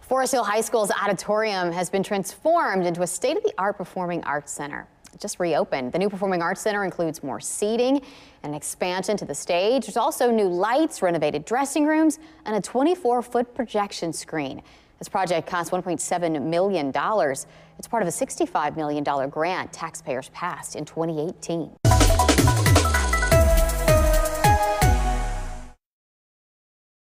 Forest Hill High School's auditorium has been transformed into a state-of-the-art performing arts center. It just reopened. The new performing arts center includes more seating and an expansion to the stage. There's also new lights, renovated dressing rooms, and a 24-foot projection screen. This project cost $1.7 million. It's part of a $65 million grant taxpayers passed in 2018.